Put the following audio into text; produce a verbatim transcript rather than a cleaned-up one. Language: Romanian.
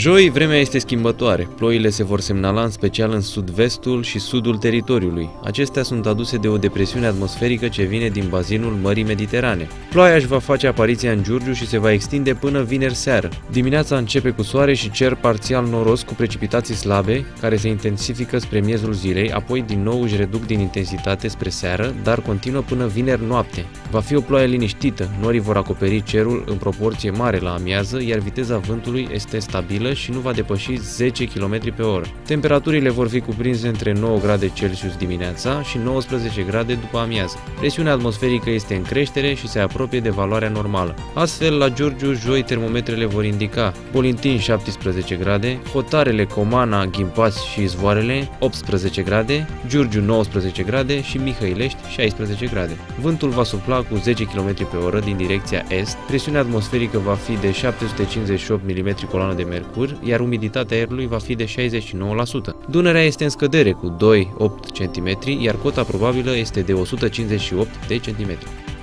Joi, vremea este schimbătoare. Ploile se vor semnala în special în sud-vestul și sudul teritoriului. Acestea sunt aduse de o depresiune atmosferică ce vine din bazinul Mării Mediterane. Ploaia își va face apariția în Giurgiu și se va extinde până vineri seară. Dimineața începe cu soare și cer parțial noros cu precipitații slabe, care se intensifică spre miezul zilei, apoi din nou își reduc din intensitate spre seară, dar continuă până vineri noapte. Va fi o ploaie liniștită, norii vor acoperi cerul în proporție mare la amiază, iar viteza vântului este stabilă și nu va depăși zece kilometri pe oră. Temperaturile vor fi cuprinse între nouă grade Celsius dimineața și nouăsprezece grade după amiază. Presiunea atmosferică este în creștere și se apropie de valoarea normală. Astfel, la Giurgiu, joi, termometrele vor indica Bolintin șaptesprezece grade, Hotarele, Comana, Ghimpați și Izvoarele optsprezece grade, Giurgiu nouăsprezece grade și Mihăilești șaisprezece grade. Vântul va sufla cu zece kilometri pe oră din direcția est, presiunea atmosferică va fi de șapte sute cincizeci și opt milimetri coloană de mercur, iar umiditatea aerului va fi de șaizeci și nouă la sută. Dunărea este în scădere cu doi virgulă opt centimetri, iar cota probabilă este de o sută cincizeci și opt de centimetri.